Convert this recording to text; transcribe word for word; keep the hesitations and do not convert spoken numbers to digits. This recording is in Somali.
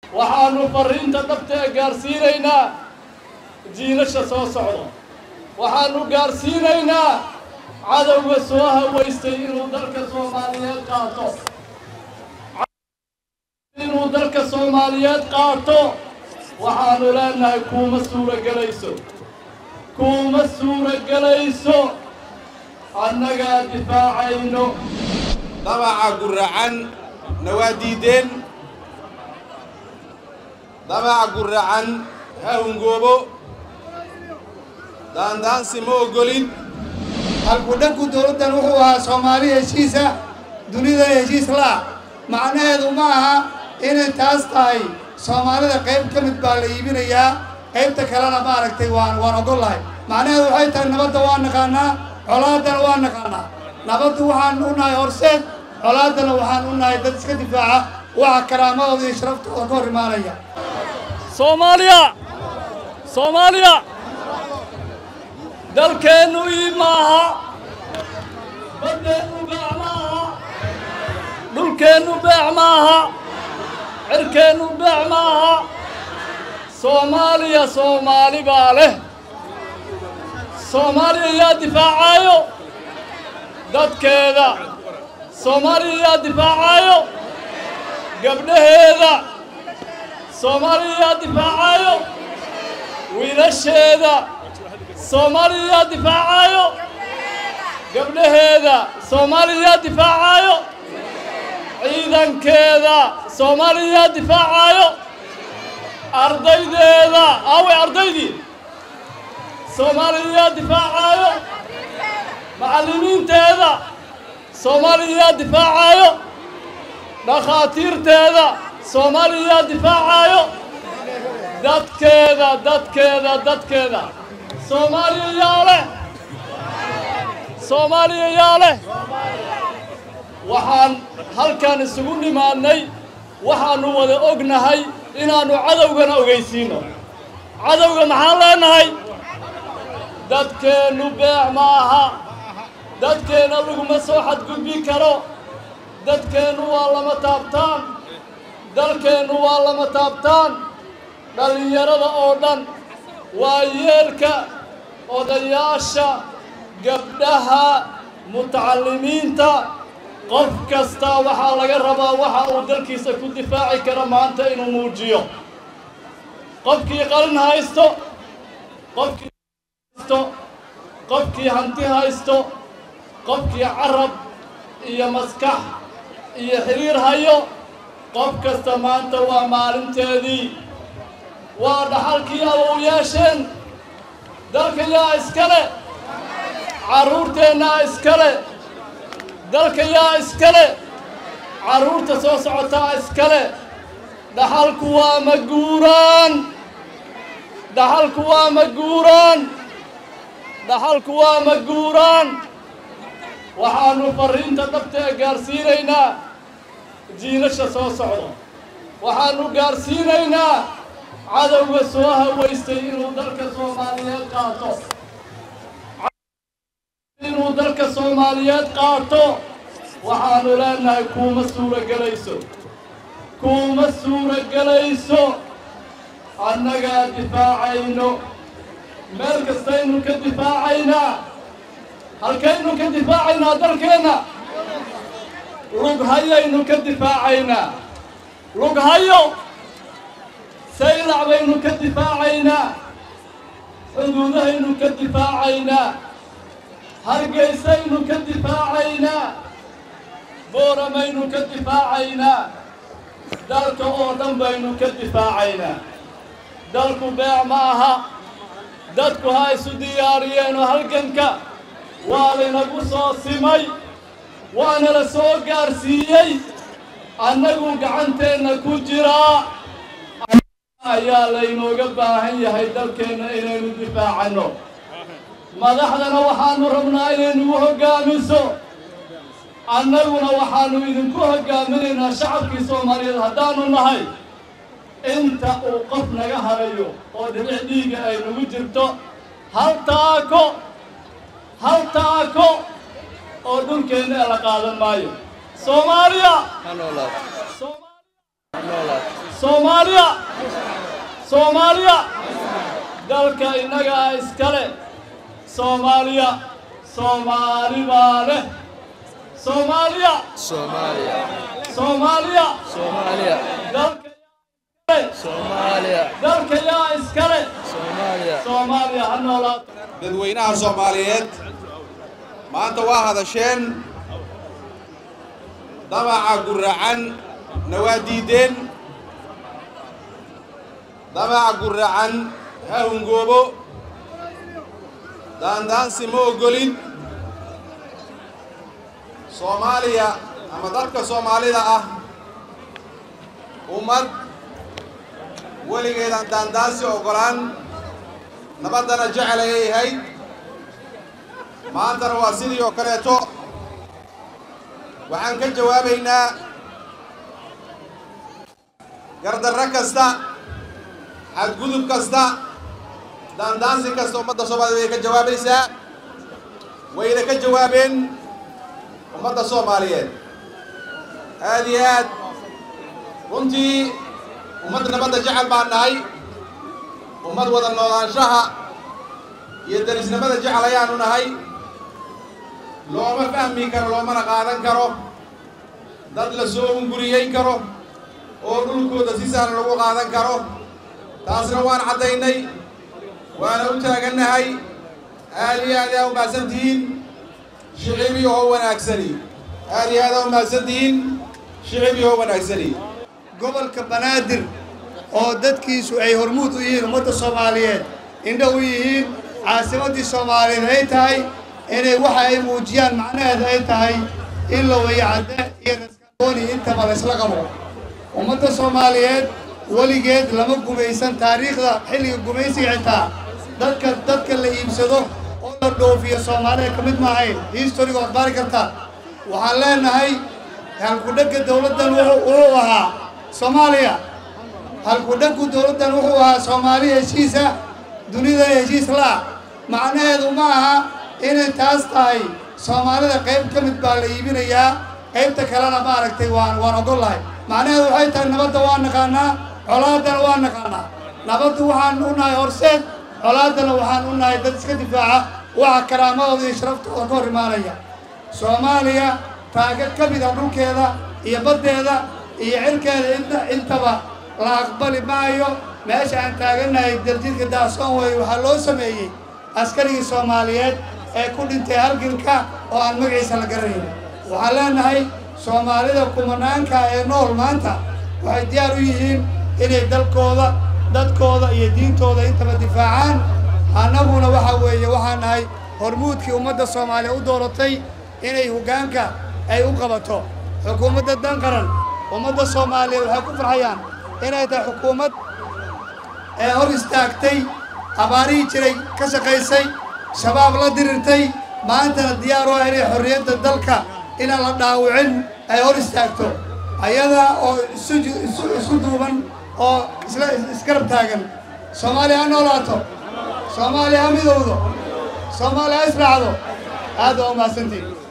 waxaanu fariinta dhabta gaarsiinaynaa jiilasha soo socda waxaanu gaarsiinaynaa cadawga soo hawaystay inuu dalka Soomaaliyeed qaato inuu dalka Soomaaliyeed qaato waxaanu leenahay kuma suura galayso kuma suura galayso annaga difaacayno dabaca guracan nawaadiideen dabaca guracan hawngoobo daandaansi ma ogolin halkudhanku dowladdan wuxuu ahaa Soomaali heshiisa dunida heshiis la macnaheedu ma aha inay taas tahay Soomaalida qayb ka mid baa la iibinayaa qaybta kalena ma aragtay waan waan ogolahay macnaheedu waxay tahay nabadda waan naqaanaa colaadana waan naqaanaa nabaddu waxaan u nahay horseed colaadana waxaan u nahay dad iska difaaca waxa karaamadooda iyo sharaftooda ka hor imaanaya Soomaaliya Soomaaliya dalkeenu iimaaha badeenu beecmaaha dhulkeenu beecmaaha cirkeenu beecmaaha Soomaaliya Soomaali baa leh Soomaaliya yaa difaacayo dadkeeda Soomaaliya yaa difaacayo gabdhaheeda Soomaaliya yaa difaacayo wiilasheeda Soomaaliya difaacayo gabdhaheeda Soomaaliya difaacayo ciidankeeda Soomaaliya difaacayo ardaydeeda awe ardaydii Soomaaliya difaacayo macallimiinteeda Soomaaliya difaacayo dhakhaatiirteeda Soomaaliya difaacayo dadkeeda dadkeeda dadkeeda Soomaaliya yaa leh Soomaaliya yaa leh waxaan halkan isugu nimaadnay waxaanu wada ognahay inaanu cadawgana ogeysiino cadawga maxaan leenahay dadkeenu beec ma aha dadkeena laguma soo xadgudbi karo dadkeenu waa lama taabtaan dalkeenu waa lama taabtaan dhalinyarada oo dhan waa yeelka odayaasha gabdhaha mutacallimiinta qof kasta waxaa laga rabaa waxa uu dalkiisa ku difaaci karo maanta inuu muujiyo qofkii qalin haysto qofkii haysto qofkii hanti haysto qofkii carab iyo maskax iyo xiriir hayo qof kasta maanta waa maalinteedii waa dhaxalkii awowyaasheen dalka yaa iskale carruurteenna iskale dalka yaa iskale carruurta soo socotaa iskale dhaxalku waa maguuraan dhaxalku waa maguuraan dhaxalku waa maguuraan waxaanu fariinta dhabta gaarsiinaynaa jiilasha soo socda waxaanu gaarsiinaynaa cadawga soo hawaystay inuu dalka Soomaaliyeed qaato inuu dalka Soomaaliyeed qaato waxaanu leenahay kuma suura galayso kuma suura galayso annaga difaacayno meel kastaynu ka difaacaynaa halkaynu ka difaacaynaa dalkeena lughayaynu ka difaacaynaa lughayo saylac baynu ka difaacaynaa xuduudahaynu ka difaacaynaa hargeysaynu ka difaacaynaa booramaynu ka difaacaynaa dalka oo dhan baynu ka difaacaynaa dalku beec ma aha dadku ha isu diyaariyeenoo halganka waa laynagu soo simay waana la soo gaarsiiyey annagu gacanteenna ku jiraa ayaa laynooga baahan yahay dalkeenna inaynu difaacanno madaxdana waxaanu rabnaa inay nagu hoggaamiso annaguna waxaanu idinku hoggaaminaynaa shacabkii Soomaaliyeed haddaanu nahay inta uu qof naga harayo oo dhibic dhiiga ay nagu jirto hal taako hal taako oo dhulkeena la qaadan maayo Soomaaliya soomaaliya soomaaliya dalka inaga iskale soomaaliya soomaali baa leh soomaaliya Somalia, soomaaliya Somalia, dalka Somalia, dalka yaa iskale Somalia. soomaaliya ha noolaato dadweynaha Soomaaliyeed maanta waa hadasheen damaca guracan nawaadiideen damaca guracan ha hungoobo daandaansi ma ogolin Soomaaliya ama dadka Soomaalida ah ummad weligeedan daandaansi ogolaan nabadana jecel ayay ahayd maantana waa sidii oo kaleeto waxaan ka jawaabaynaa gardarro kasta xadgudub kasta daandaansi kasta ummadda Soomaaliyeed way ka jawaabaysaa wayna ka jawaabeen ummadda Soomaaliyeed aad iyo aad runtii ummadda nabadda jecel baan nahay ummad wada noolaanshaha iyo darisnimada jecel ayaanu nahay looma fahmi karo loomana qaadan karo dad la soo hunguriyeyn karo oo dhulkooda si sahlan lagu qaadan karo taasna waan caddaynay waana u taagannahay aad iyo aad aa u mahadsantihiin shicibiyahoo wanaagsani aad iyo aad aa u mahadsantihiin shicibiyahoo wanaagsani gobolka banaadir oo dadkiisu ay hormuud u yihiin ummadda Soomaaliyeed indho u yihiin caasimadii Soomaaliyeed ay tahay inay waxa ay muujiyaan macnaheedu ay tahay in la wayacde iyo raskabooni intaba la isla qabo ummadda Soomaaliyeed weligeed lama gumaysan taariikhda xilliga gumaysiga xitaa dadka dadka la iibsado oo la dhoofiyo Soomaaliya ka mid maahayn historyga waad baari kartaa waxaan leenahay halku dhagga dawladdan wuxuu ahaa Soomaaliya halku dhaggu dawladdan wuxuu ahaa Soomaaliya heshiisa dunida heshiis la macnaheedu ma aha inay taas tahay Soomaalida qayb ka mid baa la iibinayaa qaybta kalena ma aragtay waan waan ogolahay macnaheedu waxay tahay nabadda waan naqaanaa colaadana waan naqaanaa nabaddu waxaan u nahay horseed colaadana waxaan u nahay dad iska difaaca waxa karaamadooda iyo sharaftooda ka hor imaanaya Soomaaliya taaga ka mid ah dhulkeeda iyo baddeeda iyo cirkeeda inta intaba la aqbali maayo meesha aan taagannahay darjidka daasoon way waxaa loo sameeyey askarigii Soomaaliyeed ee ku dhintay halganka oo aan magaciisa la garanayn waxaan leenahay Soomaalida kumanaanka ee nool maanta waxay diyaar u yihiin inay dalkooda dadkooda iyo diintooda intaba difaacaan annaguna waxa weeye waxaan nahay hormuudkii ummadda Soomaaliya u dooratay inay hoggaanka ay u qabato xukuumadda dan qaran ummadda Soomaaliya waxay ku farxayaan inay tahay xukuumad ee hor istaagtay abaarihii jiray ka shaqaysay shabaab la dirirtay maantana diyaar u ah inay xorriyadda dalka inaan la dhaawicin ay hor istaagto ayada oo isu isu duuban oo isla iskarab taagan Soomaaliya ha noolaato Soomaaliya ha midowdo Soomaaliya ha israacdo aad oo mahadsantihiin